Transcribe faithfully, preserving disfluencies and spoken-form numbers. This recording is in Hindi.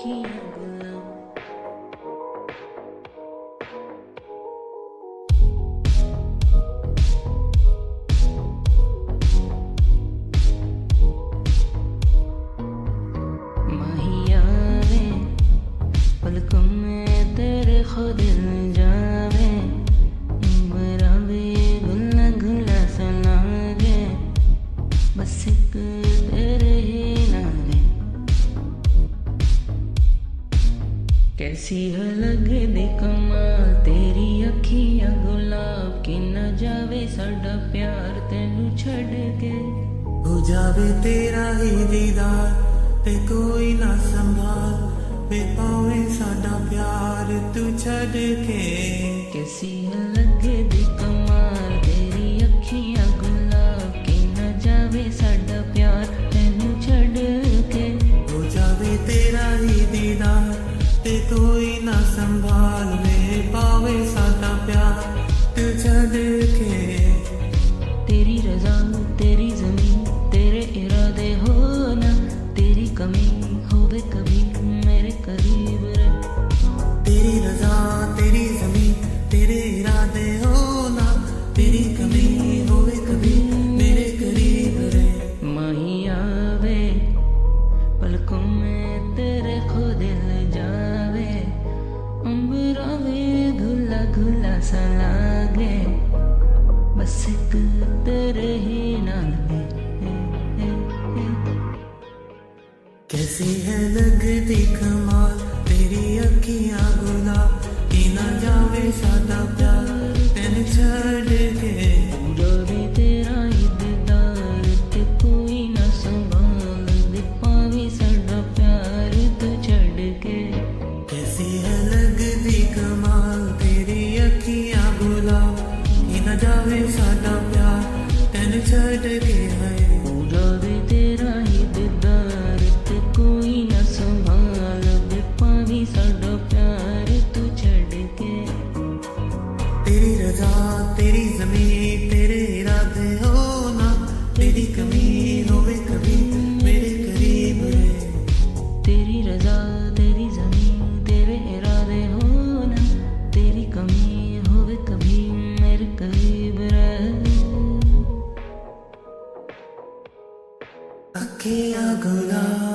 पलकों में तेरे खुद जावे, उम्र भी गुल्ला गुल्ला सा लागे, बस एक तेरे ही नाले। कैसी है लगदी कमाल तेरी अखियां गुलाब की, न जावे साडा प्यार तेनू छड़ के। हो जावे तेरा ही दीदार ते कोई ना संभाल, वे पावे साडा प्यार तू छड़ के। कैसी है लगदी कमाल तेरी अखियां गुलाब की, न जावे साडा प्यार तेनू छड़ के। हो जावे तेरा ही दीदार ते कोई ना संभाल, वे पावे साडा प्यार तू छड़ के। तेरी रज़ा तेरी ज़मीन तेरे इरादे हो ना, तेरी कमी होवे कभी मेरे करीब रह। तेरी रज़ा तेरी ज़मीन तेरे इरादे हो ना, तेरी कमी होवे कभी मेरे करीब रह। माही आवे पलकों में तेरे खो दिल जावे, उम्र भी घुला घुला सा लागे, बस एक तेरे ही नाले। कैसी है लगदी कमाल तेरी अखियां गुलाब की, ना जावे साडा प्यार तेन छड़ के। जावे तेरा ही दीदार ते कोई ना संभाल, दे पावे साडा प्यार तू छड़ के। कैसी है लगदी कमाल तेरी अखियां गुलाब की, ना जावे साडा प्यार तेन छड़ के है। जावे तेरा ही दीदार ते कोई ना संभाल, दे पावे साडा प्यार तू छड़ के। तेरी रज़ा तेरी ज़मीन तेरे इरादे हो ना, तेरी कमी होवे कभी मेरे करीब रह। तेरी रज़ा तेरी ज़मीन तेरे इरादे हो ना, तेरी कमी होवे कभी मेरे करीब रह। अखियां गुलाब